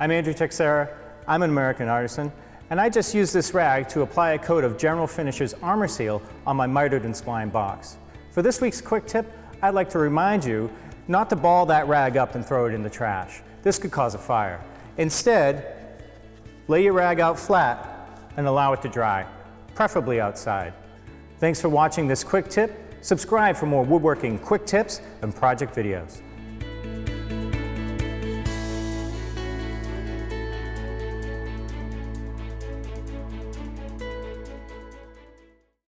I'm Andrew Texera. I'm an American artisan, and I just used this rag to apply a coat of General Finishes Armor Seal on my mitered and spline box. For this week's quick tip, I'd like to remind you not to ball that rag up and throw it in the trash. This could cause a fire. Instead, lay your rag out flat and allow it to dry, preferably outside. Thanks for watching this quick tip. Subscribe for more woodworking quick tips and project videos.